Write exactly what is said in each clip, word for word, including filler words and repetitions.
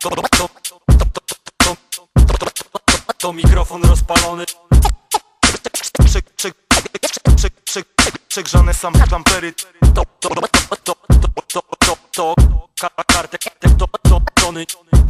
To mikrofon rozpalony. Przegrzane sam klampery. To, to, to, to, to, to, to, kartek, to, to, tony.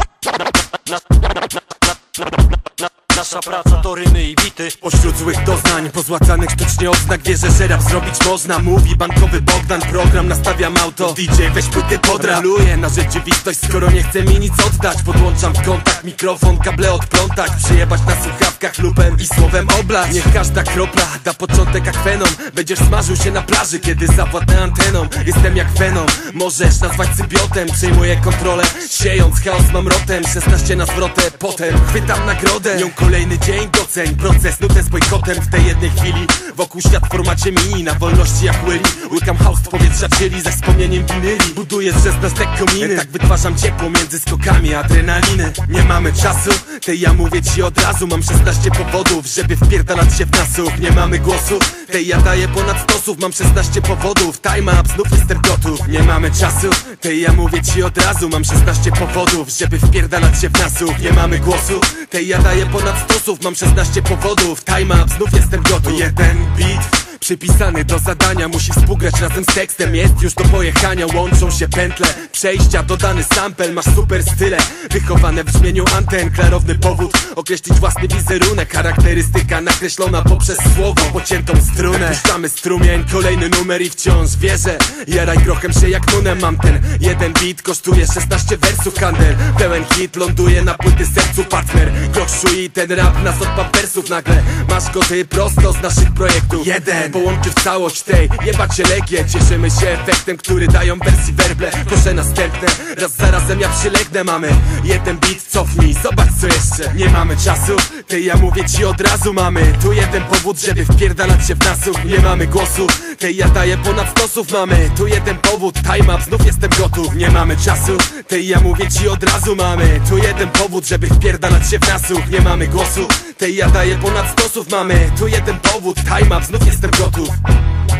Nasza praca to rymy i bity. Pośród złych doznań, pozłacanych sztucznie odznak, wierzę, że rap zrobić można. Mówi bankowy Bogdan, program nastawiam auto. D J weź płyty podraluję na rzeczywistość, skoro nie chce mi nic oddać. Podłączam w kontakt mikrofon, kable odplątać, przyjebać na słuchawkach lupem i słowem oblać. Niech każda kropla da początek akwenom. Będziesz smażył się na plaży, kiedy zawładnę anteną. Jestem jak Venom, możesz nazwać symbiotem. Przejmuję kontrolę, siejąc chaos mamrotem. szesnaście na zwrotę, potem chwytam nagrodę. Nią kolejny dzień, doceń proces, nutę z bojkotem. W tej jednej chwili wokół świat w formacie mini, na wolności jak Willy. Łykam house w powietrza wzięli ze wspomnieniem winyli. Buduję z szesnastek kominy, tak wytwarzam ciepło między skokami adrenaliny. Nie mamy czasu, tej ja mówię ci od razu. Mam szesnaście powodów, żeby wpierdalać się w nasłuch. Nie mamy głosu, tej ja daję ponad stosów. Mam szesnaście powodów, time up, znów jestem gotów. Nie mamy czasu, tej ja mówię ci od razu. Mam szesnaście powodów, żeby wpierdalać się w nasłuch. Nie mamy głosu, tej ja daję ponad stosów. Mam szesnaście powodów, time up, znów jestem gotów. Jeden beat przypisany do zadania, musi współgrać razem z tekstem. Jest już do pojechania, łączą się pętle przejścia, dodany sample, masz super style wychowane w brzmieniu anten. Klarowny powód, określić własny wizerunek. Charakterystyka nakreślona poprzez słowo, pociętą strunę. Puszczamy strumień, kolejny numer i wciąż wierzę. Jaraj grochem się jak nunem. Mam ten jeden beat, kosztuje szesnaście wersów. Handel, pełen hit, ląduje na płyty sercu partner. Groszu i ten rap nas od pampersów. Nagle masz go ty prosto z naszych projektów. Jeden połączy w całość tej, jebać elegię. Cieszymy się efektem, który dają wersji werble. Proszę następne, raz za razem ja przylegnę. Mamy jeden beat, cofnij, zobacz co jeszcze. Nie mamy czasu, tej ja mówię ci od razu. Mamy tu jeden powód, żeby wpierdalać się w nasłuch. Nie mamy głosu, tej ja daję ponad stosów. Mamy tu jeden powód, time up, znów jestem gotów. Nie mamy czasu, tej ja mówię ci od razu. Mamy tu jeden powód, żeby wpierdalać się w nasłuch. Nie mamy głosu, tej ja daję ponad stosów. Mamy tu jeden powód, time up, znów jestem gotów.